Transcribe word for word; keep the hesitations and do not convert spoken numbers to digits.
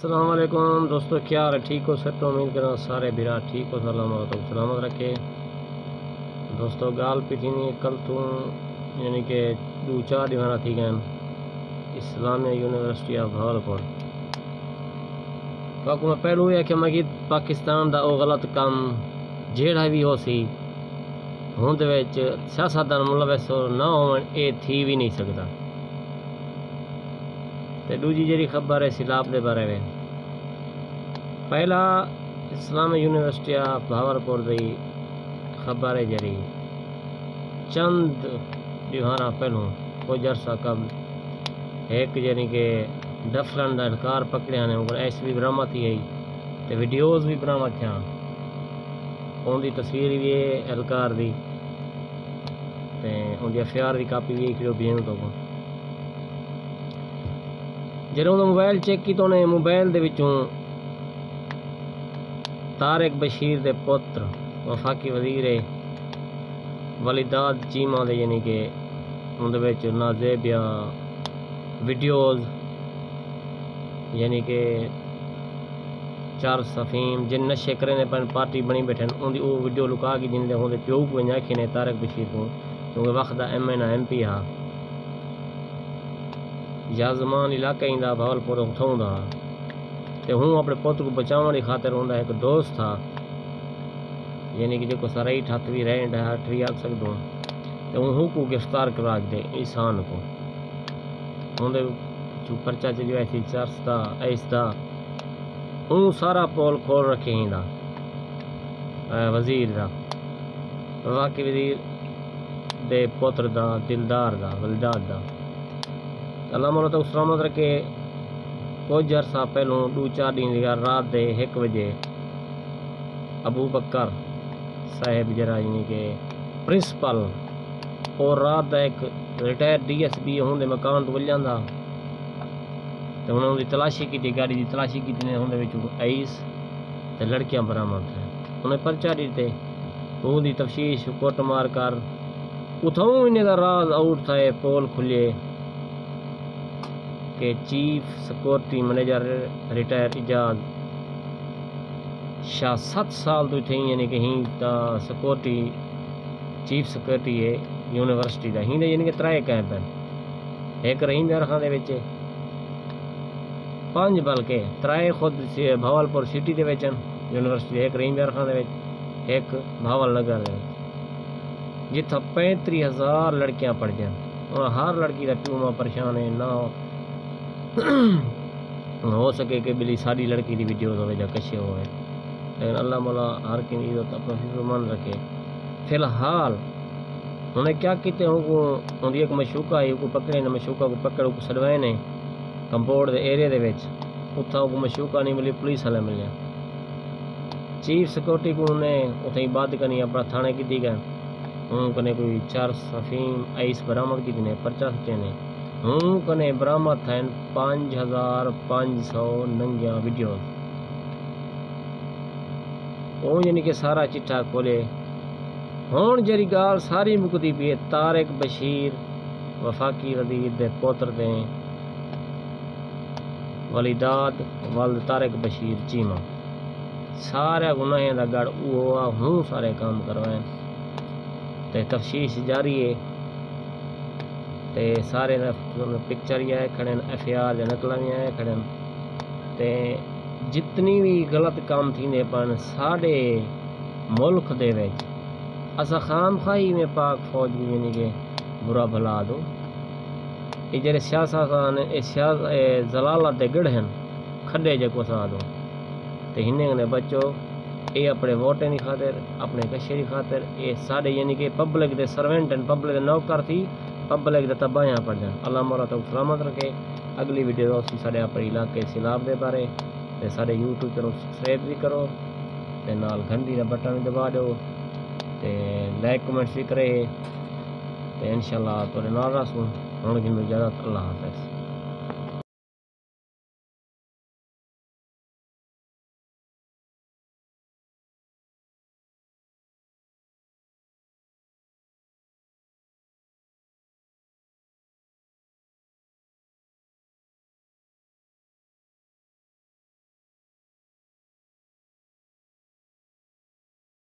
السلام علیکم دوستو، کیا حال ہے؟ ٹھیک ہو؟ سب تو امید کرنا سارے بیرا ٹھیک ہو، سلامت سلامت رکھے دوستو۔ گال پیٹھی نہیں کل تو یعنی کہ دو چار دیوانا تھی گئے اسلامیہ یونیورسٹی آف بھاولپور باقی میں پہلو یہ کہ میں پاکستان دا او غلط کام جیڑا بھی ہو سی ہوں سیاستدان ملوث نہ ہو اے تھی بھی نہیں سکتا۔ تے دوجی جڑی خبر ہے سیلاب دے بارے میں، پہلا اسلامی یونیورسٹی آف بھاولپور دی خبر ہے جڑی چند دیوارا پہلوں کچھ عرصہ قبل ایک یعنی کہ ڈفلن دا انکار پکڑیا نے اوپر ایس بھی برآمد تھی گئی تے ویڈیوز بھی برآمد تھیا، ان دی تصویر بھی ہے اہلکار دی تے ان دی ایف آئی آر دی کاپی بھی ایک بھی تو جدوں موبائل چیک کی تو نے موبائل دے وچوں طارق بشیر دے پتر وفاقی وزیر ولیداد چیمہ دے یعنی کہ ان دے وچ نازیب یا ویڈیوز یعنی کہ چار صفیم جن نشے کرے نے پن پارٹی بنی بیٹھے ان دی او ویڈیو لکا کے جن دے ہوندے پیو کو ونجا کھنے طارق بشیر کو کیونکہ وقت دا ایم این ایم پی ہا یا زمان علاقہ ہیندا بھاولپور اتھوں دا تے ہوں اپنے پوتر کو بچاؤن دی خاطر ہوندا ایک دوست تھا یعنی کہ جو کو سرائی ٹھت بھی رہے ڈھٹ بھی آ سکدوں تے ہوں کو گرفتار کرا دے انسان کو ہوندے جو پرچہ چلی ایسی چرس دا ایس دا ہوں سارا پول کھول رکھے ہیندا وزیر دا واقعی وزیر دے پوتر دا دلدار دا ولداد دا اللہ مولا تو سلامت رکھے۔ کچھ عرصہ پہلوں دو چار دن رات دے ایک بجے ابو بکر صاحب جرا یعنی کہ پرنسپل اور رات دا ایک ریٹائر ڈی ایس بی ہوں دے مکان تو ول جاندا تے انہوں دی تلاشی کی تھی، گاڑی دی تلاشی کی تھی نے ہوں دے وچ ایس تے لڑکیاں برآمد ہیں، انہیں پرچہ دیتے وہ دی تفتیش کوٹ مار کر اتھوں انہیں دا راز آؤٹ تھا پول کھلے کہ chief security manager retire Ijaz Shah سات سال تو تھیں یعنی کہ ہی تا سیکورٹی چیف سیکورٹی ہے یونیورسٹی دا ہی یعنی کہ ترائے کیمپ ہیں، ایک رحیم یار خان دے وچے پانچ بلکہ ترائے خود بھاولپور سٹی دے وچن یونیورسٹی ایک رحیم یار خان دے وچ ایک بھاول نگر دے وچ جتھا پینتری ہزار لڑکیاں پڑھ جان اور ہر لڑکی دا پیو ماں پریشان ہے نہ ہو سکے کہ بلی ساری لڑکی دی ویڈیوز ہوئے جا کشے ہوئے، لیکن اللہ مولا ہر کی عزت اپنا حفظ مان رکھے۔ فی الحال انہیں کیا کیتے ہوں کو ان ایک مشوقہ ہے کو پکڑے نے مشوقہ کو پکڑ کو سڑوائے نے کمپوڈ دے ایریا دے وچ اتھا کو مشوقہ نہیں ملی پولیس والے ملیا چیف سیکورٹی کو انہیں اتھیں بات کرنی اپنا تھانے کی دی گئے ہوں کنے کوئی چار صفیم ایس برآمد کی دینے پرچہ سچے نے ہوں کنے برآمد تھیں پانچ ہزار پانچ سو ننگیاں ویڈیوز وہ یعنی کہ سارا چٹھا کھولے ہون جری گال ساری مکتی پی طارق بشیر وفاقی وزیر دے پوتر دیں ولیداد ولد طارق بشیر چیمہ سارے گناہیں دا گڑ ہوا ہوں سارے کام کروائیں تے تفتیش جاری ہے تے سارے پکچر ہی آئے کھڑے ایف آئی آر یا نقلہ بھی آئے کھڑے تے جتنی بھی غلط کام تھی نے پن ساڑے ملک دے ویچ اسا خام خواہی میں پاک فوج بھی یعنی کہ برا بھلا دو یہ جڑے سیاستان زلالت دے گڑھ ہیں کھڈے جکو سا دو تے ہنے نے بچو اے اپنے ووٹیں دی خاطر اپنے کشے دی خاطر اے ساڑے یعنی کہ پبلک دے سرونٹ ہیں پبلک دے نوکر تھی پبلک دے تباہیاں پڑ جان۔ اللہ مولا تو سلامت رکھے۔ اگلی ویڈیو دوستی ساڑے اپنے علاقے سیلاب دے بارے تے ساڑے یوٹیوب کرو سبسکرائب بھی کرو تے نال گھنٹی دا بٹن بھی دبا دو تے لائک کمنٹس بھی کرے تے انشاءاللہ تورے نال رسوں ہن کی اجازت اللہ حافظ۔